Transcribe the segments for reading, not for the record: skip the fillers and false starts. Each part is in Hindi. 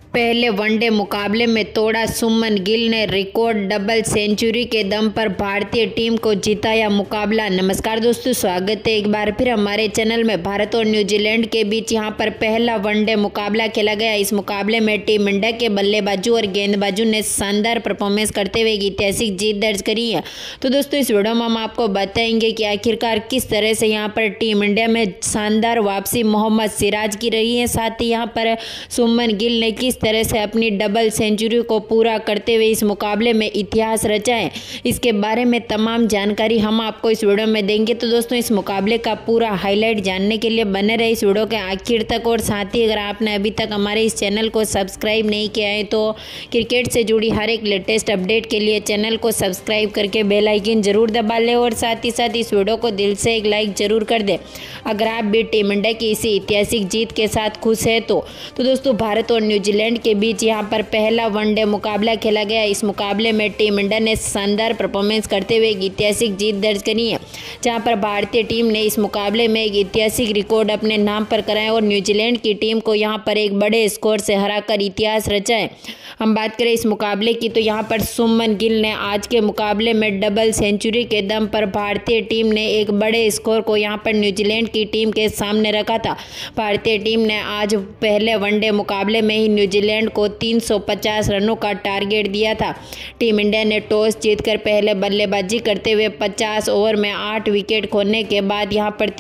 पहले वनडे मुकाबले में तोड़ा शुभमन गिल ने रिकॉर्ड, डबल सेंचुरी के दम पर भारतीय टीम को जिताया मुकाबला। नमस्कार दोस्तों, स्वागत है एक बार फिर हमारे चैनल में। भारत और न्यूजीलैंड के बीच यहां पर पहला वनडे मुकाबला खेला गया। इस मुकाबले में टीम इंडिया के बल्लेबाजों और गेंदबाजों ने शानदार परफॉर्मेंस करते हुए एक ऐतिहासिक जीत दर्ज करी है। तो दोस्तों, इस वीडियो में हम आपको बताएंगे कि आखिरकार किस तरह से यहाँ पर टीम इंडिया में शानदार वापसी मोहम्मद सिराज की रही है, साथ ही यहाँ पर शुभमन गिल ने किस तरह से अपनी डबल सेंचुरी को पूरा करते हुए इस मुकाबले में इतिहास रचा है। इसके बारे में तमाम जानकारी हम आपको इस वीडियो में देंगे। तो दोस्तों, इस मुकाबले का पूरा हाईलाइट जानने के लिए बने रहे इस वीडियो के आखिर तक। और साथ ही अगर आपने अभी तक हमारे इस चैनल को सब्सक्राइब नहीं किया है तो क्रिकेट से जुड़ी हर एक लेटेस्ट अपडेट के लिए चैनल को सब्सक्राइब करके बेल आइकन जरूर दबा लें और साथ ही साथ इस वीडियो को दिल से एक लाइक जरूर कर दें अगर आप भी टीम इंडिया की इसी ऐतिहासिक जीत के साथ खुश है तो दोस्तों, भारत और न्यूजीलैंड के बीच यहां पर पहला वनडे मुकाबला खेला गया। इस मुकाबले में टीम इंडिया ने शानदार परफॉर्मेंस करते हुए एक ऐतिहासिक जीत दर्ज करी है, जहां पर भारतीय टीम ने इस मुकाबले में एक ऐतिहासिक रिकॉर्ड अपने नाम पर कराया और न्यूजीलैंड की टीम को यहां पर एक बड़े स्कोर से हराकर इतिहास रचा है। हम बात करें इस मुकाबले की तो यहाँ पर शुभमन गिल ने आज के मुकाबले में डबल सेंचुरी के दम पर भारतीय टीम ने एक बड़े स्कोर को यहाँ पर न्यूजीलैंड की टीम के सामने रखा था। भारतीय टीम ने आज पहले वनडे मुकाबले में ही न्यूजीलैंड को 350 रनों का टारगेट दिया था। टीम इंडिया ने टॉस जीतकर पहले बल्लेबाजी करते हुए 50 ओवर में 8 विकेट खोने के बाद यहाँ पर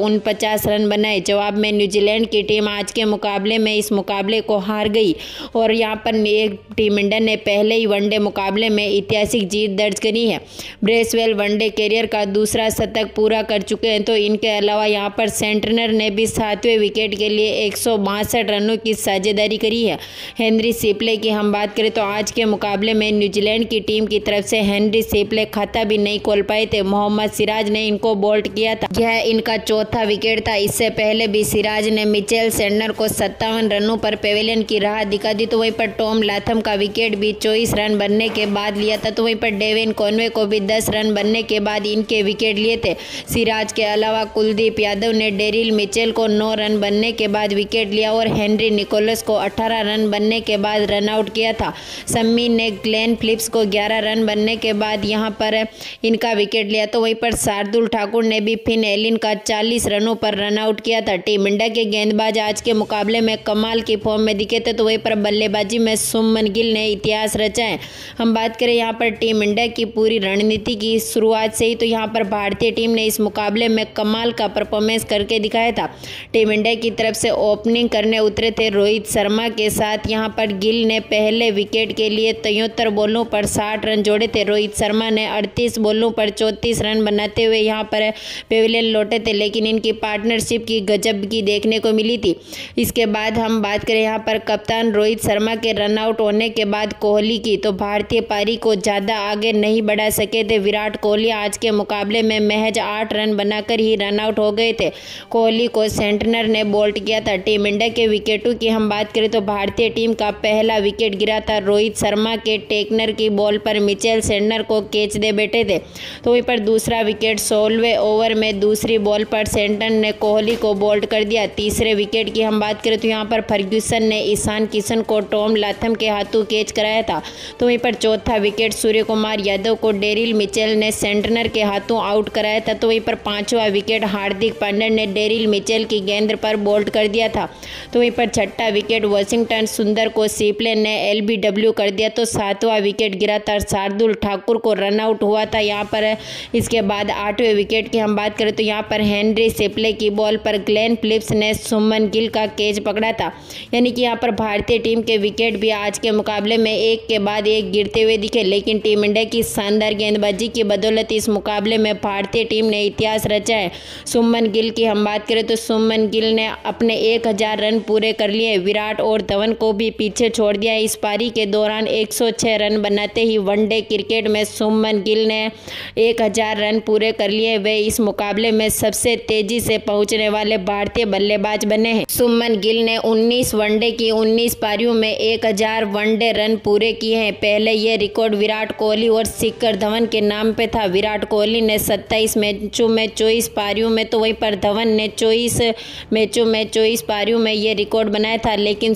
349 रन बनाए। जवाब में न्यूजीलैंड की टीम आज के मुकाबले में इस मुकाबले को हार गई और यहाँ पर टीम इंडिया ने पहले ही वनडे मुकाबले में ऐतिहासिक जीत दर्ज करी है। ब्रेसवेल वनडे कैरियर का दूसरा शतक पूरा कर चुके हैं। तो इनके अलावा यहाँ पर सेंटनर ने भी 7वें विकेट के लिए 162 रनों की साझेदारी करी है। हेनरी सिपले की हम बात करें तो आज के मुकाबले में न्यूजीलैंड की टीम की तरफ से हेनरी सिपले खाता भी नहीं खोल पाए थे। मोहम्मद सिराज ने इनको बोल्ड किया था। यह इनका चौथा विकेट था। इससे पहले भी सिराज ने मिचेल सेंटनर को 57 रनों पर पेविलियन की राह दिखा दी। तो वहीं पर टॉम लाथम का विकेट भी 24 रन बनने के बाद लिया था। तो वहीं पर डेविन कॉनवे को भी 10 रन बनने के बाद इनके विकेट लिए थे। सिराज के अलावा कुलदीप यादव ने डेरिल मिचेल को 9 रन बनने के बाद विकेट लिया और हेनरी निकोलस को 18 रन बनने के बाद रन आउट किया था। शमी ने ग्लेन फिलिप्स को 11 रन बनने के बाद यहां पर इनका विकेट लिया। तो वहीं पर शार्दुल ठाकुर ने भी फिन एलिन का 40 रनों पर रन आउट किया था। टीम इंडिया के गेंदबाज आज के मुकाबले में कमाल की फॉर्म में दिखे थे। तो वहीं पर बल्लेबाजी में शुभमन गिल ने इतिहास रचा है। हम बात करें यहाँ पर टीम इंडिया की पूरी रणनीति की शुरुआत से ही तो यहाँ पर भारतीय टीम ने इस मुकाबले में कमाल का परफॉर्मेंस करके दिखाया था। टीम इंडिया की तरफ से ओपनिंग करने उतरे थे रोहित शर्मा के साथ यहाँ पर गिल ने पहले विकेट के लिए 73 बॉलों पर 60 रन जोड़े थे। रोहित शर्मा ने 38 बॉलों पर 34 रन बनाते हुए यहाँ पर पेविलियन लौटे थे, लेकिन इनकी पार्टनरशिप की गजब की देखने को मिली थी। इसके बाद हम बात करें यहाँ पर कप्तान रोहित शर्मा के रन आउट होने के बाद कोहली की, तो भारतीय पारी को ज़्यादा आगे नहीं बढ़ा सके थे। विराट कोहली आज के मुकाबले में महज 8 रन बनाकर ही रन आउट हो गए थे। कोहली को सेंटनर ने बोल्ड किया था। टीम इंडिया के विकेटों की हम बात करें तो भारतीय टीम का पहला विकेट गिरा था रोहित शर्मा के टेकनर की बॉल पर मिचेल सेंटनर को कैच दे बैठे थे। तो वहीं पर दूसरा विकेट 16वें ओवर में दूसरी बॉल पर सेंटनर ने कोहली को बोल्ड कर दिया। तीसरे विकेट की हम बात करें तो यहाँ पर फर्ग्यूसन ने ईशान किशन को टॉम लाथम के हाथों कैच कराया था। तो वहीं पर चौथा विकेट सूर्य कुमार यादव को डेरिल मिचेल ने सेंटनर के हाथों आउट कराया था। तो वहीं पर 5वां विकेट हार्दिक पांड्या ने डेरिल मिचेल की गेंद पर बोल्ड कर दिया था। तो वहीं पर 6वां विकेट वाशिंगटन सुंदर को सिपले ने एलबीडब्ल्यू कर दिया। तो 7वां विकेट गिरा था शार्दुल ठाकुर को रन आउट हुआ था यहाँ पर। इसके बाद 8वें विकेट की हम बात करें तो यहाँ पर हेनरी सिपले की बॉल पर ग्लेन फिलिप्स ने शुभमन गिल का कैच पकड़ा था। यानी कि यहाँ पर भारतीय टीम के विकेट भी आज के मुकाबले में एक के बाद एक गिरते हुए दिखे, लेकिन टीम इंडिया की शानदार गेंदबाजी की बदौलत इस मुकाबले में भारतीय टीम ने इतिहास रचा है। शुभमन गिल की हम बात करें तो शुभमन गिल ने अपने 1000 रन पूरे कर लिए। विराट और धवन को भी पीछे छोड़ दिया। इस पारी के दौरान 106 रन बनाते ही वनडे क्रिकेट में शुभमन गिल ने 1000 रन पूरे कर लिए। वे इस मुकाबले में सबसे तेजी से पहुंचने वाले भारतीय बल्लेबाज बने हैं। शुभमन गिल ने 19 वनडे की 19 पारियों में 1000 वनडे रन पूरे किए हैं। पहले ये रिकॉर्ड विराट कोहली और शिखर धवन के नाम पे था। विराट कोहली ने 27 मैचों में 24 पारियों में, तो वहीं पर धवन ने 24 मैचों में 24 पारियों में ये रिकॉर्ड बनाया था। लेकिन शुभमन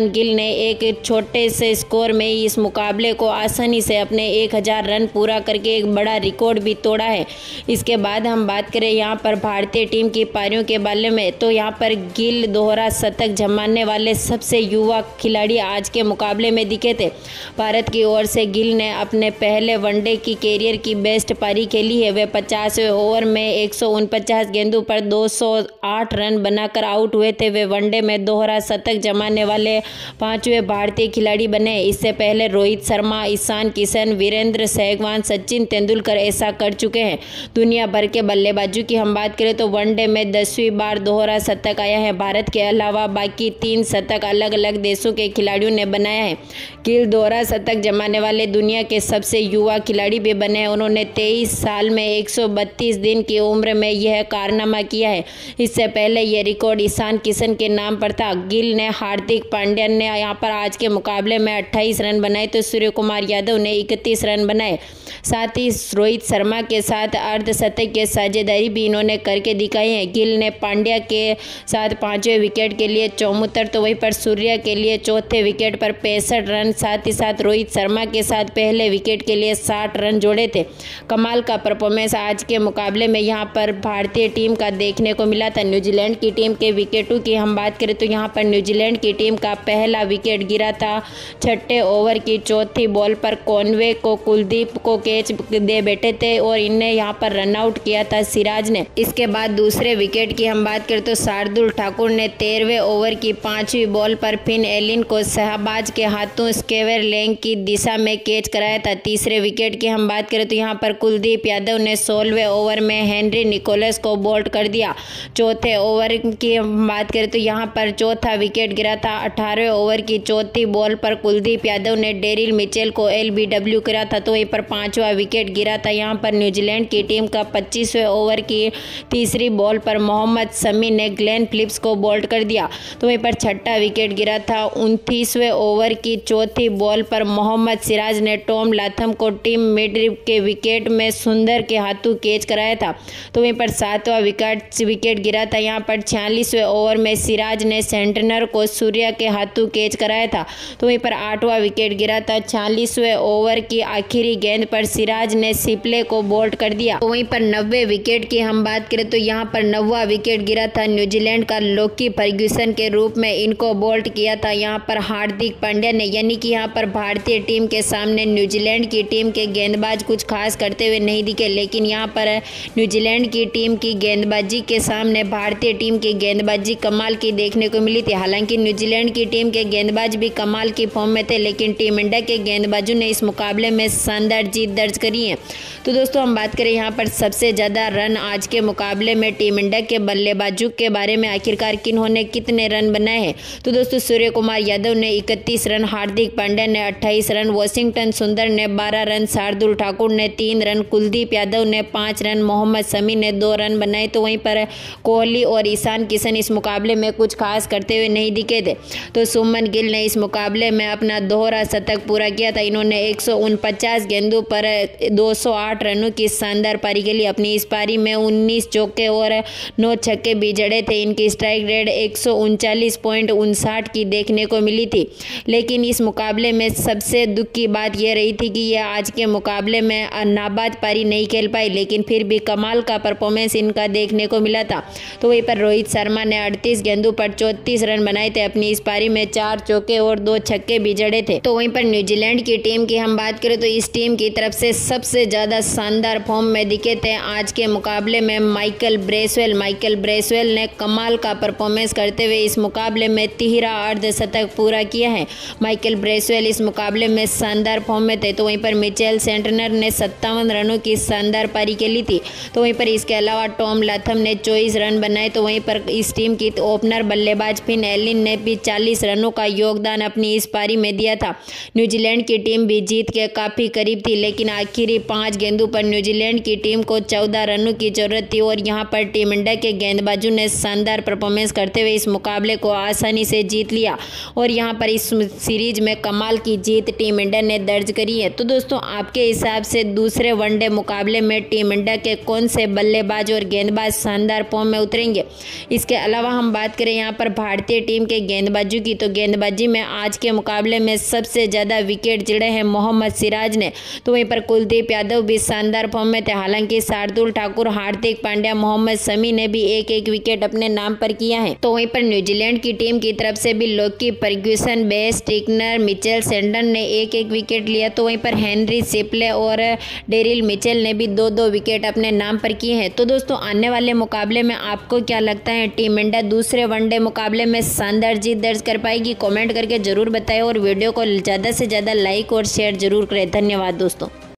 शुभमन गिल ने एक छोटे से स्कोर में इस मुकाबले को आसानी से अपने 1000 रन पूरा करके एक बड़ा रिकॉर्ड भी तोड़ा है। इसके बाद हम बात करें यहाँ पर भारतीय टीम की पारियों के बारे में, तो यहाँ पर गिल दोहरा शतक जमाने वाले सबसे युवा खिलाड़ी आज के मुकाबले में दिखे थे। भारत की ओर से गिल ने अपने पहले वनडे की कैरियर की बेस्ट पारी खेली है। वे 50वें ओवर में 149 गेंदों पर 208 रन बनाकर आउट हुए थे। वे वनडे में दोहरा शतक जमाने वाले 5वें भारतीय खिलाड़ी बने। इससे पहले रोहित शर्मा, ईशान किशन, वीरेंद्र सहवाग, सचिन तेंदुलकर ऐसा कर चुके हैं। दुनिया भर के बल्लेबाजों की हम बात करें तो वनडे में 10वीं बार दोहरा शतक आया है। भारत के अलावा बाकी 3 शतक अलग अलग देशों के खिलाड़ियों ने बनाया है। गिल दोहरा शतक जमाने वाले दुनिया के सबसे युवा खिलाड़ी भी बने हैं। उन्होंने 23 साल में 132 दिन की उम्र में यह कारनामा किया है। इससे पहले यह रिकॉर्ड ईशान किशन के नाम पर था। गिल ने हार्दिक पांड्या ने यहाँ पर आज के मुकाबले में 28 रन बनाए तो सूर्य कुमार यादव ने 31 रन बनाए। साथ ही रोहित शर्मा के साथ अर्धशतक की साझेदारी भी इन्होंने करके दिखाई है। गिल ने पांड्या के साथ 5वें विकेट के लिए 74 तो वहीं पर सूर्या के लिए 4थे विकेट पर 65 रन, साथ ही साथ रोहित शर्मा के साथ पहले विकेट के लिए 60 रन जोड़े थे। कमाल का परफॉर्मेंस आज के मुकाबले में यहाँ पर भारतीय टीम का देखने को मिला था। न्यूजीलैंड की टीम के विकेटों की हम बात करें तो यहाँ पर न्यूजीलैंड की टीम का पहला विकेट गिरा था 6ठे ओवर की 4थी बॉल पर। कॉनवे को कुलदीप को कैच दे बैठे थे और इन्हें यहाँ पर रन आउट किया था सिराज ने। इसके बाद दूसरे विकेट की हम बात करें तो शार्दुल ठाकुर ने 13वें ओवर की 5वीं बॉल पर फिन एलिन को शहबाज के हाथों स्क्वेयर लेग की दिशा में कैच कराया था। तीसरे विकेट की हम बात करें तो यहाँ पर कुलदीप यादव ने 16वें ओवर में हेनरी निकोलस को बोल्ड कर दिया। चौथे ओवर की हम बात करें तो यहाँ पर चौथा विकेट गिरा था। 18वें ओवर की 4थी बॉल पर कुलदीप यादव ने डेरिल मिचेल को LBW करा था तो वहीं पर 5वां विकेट गिरा था। यहाँ पर न्यूजीलैंड की टीम का 25वें ओवर की तीसरी बॉल पर मोहम्मद शमी ने ग्लेन फिलिप्स को बोल्ड कर दिया तो वहीं पर 6ठा विकेट गिरा था। 29वें ओवर की 4थी बॉल पर मोहम्मद सिराज ने टॉम लाथम को टीम मिड के विकेट में सुंदर के हाथों कैच कराया था तो वहीं पर 7वां विकेट गिरा था। यहाँ पर 46वें ओवर में सिराज ने सेंटनर को सूर्या के हाथों कैच कराया था तो वहीं पर 8वां विकेट गिरा था। 46वें ओवर की आखिरी गेंद पर सिराज ने सिपले को बोल्ड कर दिया तो वहीं पर 90 विकेट की हम बात करें तो यहाँ पर 9वां विकेट गिरा था। न्यूजीलैंड का लोकी फर्ग्यूसन के रूप में इनको बोल्ड किया था यहाँ पर हार्दिक पांड्या ने। यानी कि यहाँ पर भारतीय टीम के सामने न्यूजीलैंड की टीम के गेंदबाज कुछ खास करते हुए नहीं दिखे, लेकिन यहाँ पर न्यूजीलैंड की टीम की गेंदबाजी के सामने भारतीय टीम की गेंदबाजी कमाल की देखने को मिली थी। हालांकि न्यूजीलैंड की टीम के गेंदबाज भी कमाल की फॉर्म में थे, लेकिन टीम इंडिया के गेंदबाजों ने इस मुकाबले में शानदार जीत दर्ज करी है। तो दोस्तों हम बात करें यहाँ पर सबसे ज़्यादा रन आज के मुकाबले में टीम इंडिया के बल्लेबाजों के बारे में, आखिरकार किन्होंने कितने रन बनाए हैं। तो दोस्तों सूर्य कुमार यादव ने 31 रन, हार्दिक पांड्या ने 28 रन, वॉशिंगटन सुंदर ने 12 रन, शार्दुल ठाकुर ने 3 रन, कुलदीप यादव ने 5 रन, मोहम्मद शमी ने 2 रन बनाए। तो वहीं पर कोहली और ईशान किशन इस मुकाबले में कुछ खास करते हुए नहीं दिखे थे। तो शुभमन गिल ने इस मुकाबले में अपना दोहरा शतक पूरा किया था। इन्होंने 149 गेंदों पर 208 रनों की शानदार पारी खेली। अपनी इस पारी में 19 चौके और 9 छक्के भी जड़े थे। इनकी स्ट्राइक रेट 139.59 की देखने को मिली थी। लेकिन इस मुकाबले में सबसे दुख की बात यह रही थी कि यह आज के मुकाबले में नाबाद पारी नहीं खेल पाई, लेकिन फिर भी कमाल का परफॉर्मेंस इनका देखने को मिला था। तो वहीं पर रोहित शर्मा ने 38 गेंदों पर 34 रन बनाए थे। अपनी इस पारी में 4 चौके और 2 छक्के भी जड़े थे। तो वहीं पर न्यूजीलैंड की टीम की हम बात करें तो इस टीम की तरफ से सबसे ज़्यादा शानदार फॉर्म में दिखे थे आज के मुकाबले में माइकल ब्रेसवेल ने कमाल का परफॉर्मेंस करते हुए इस मुकाबले में 13 अर्धशतक पूरा किया है। माइकल ब्रेसवेल इस मुकाबले में शानदार फॉर्म में थे। तो वहीं पर मिचेल सेंटनर ने 57 रनों की शानदार पारी खेली थी। तो वहीं पर इसके अलावा टॉम लाथम ने 24 रन बनाए। तो वहीं पर इस टीम की ओपनर बल्लेबाज फिन एलिन ने भी 40 रनों का योगदान अपनी इस पारी में दिया था। न्यूजीलैंड की टीम भी जीत के काफ़ी करीब थी, लेकिन आखिरी 5 गेंदों पर न्यूजीलैंड की टीम को 14 रनों की जरूरत थी और यहाँ पर टीम इंडिया के गेंदबाजों ने शानदार परफॉर्मेंस करते हुए इस मुकाबले को आसानी से जीत लिया और यहाँ पर इस सीरीज में कमाल की जीत टीम इंडिया ने दर्ज करी है। तो दोस्तों आपके हिसाब से दूसरे वनडे मुकाबले में टीम इंडिया के कौन से बल्लेबाज और गेंदबाज शानदार फॉर्म में उतरेंगे? इसके अलावा हम बात करें यहाँ पर भारतीय टीम के गेंदबाजों की तो गेंदबाजी में आज के मुकाबले में सबसे ज़्यादा विकेट चिड़े हैं मोहम्मद सिराज ने। तो वहीं पर कुलदीप यादव भी शानदार फॉर्म में थे। हालांकि शार्दुल ठाकुर, हार्दिक पांड्या, मोहम्मद शमी ने भी एक एक विकेट अपने नाम पर किया है। तो वहीं पर न्यूजीलैंड की टीम की तरफ से भी लोकी फर्ग्यूसन, बेस स्टिकनर, मिचेल सैंडन ने एक एक विकेट लिया। तो वहीं पर हेनरी सिप्ले और डेरिल मिचेल ने भी दो दो विकेट अपने नाम पर किए हैं। तो दोस्तों आने वाले मुकाबले में आपको क्या लगता है, टीम इंडिया दूसरे वनडे मुकाबले में शानदार जीत दर्ज कर पाएगी? कमेंट करके जरूर बताएं और वीडियो को ज़्यादा से ज़्यादा लाइक और शेयर जरूर करें। धन्यवाद दोस्तों।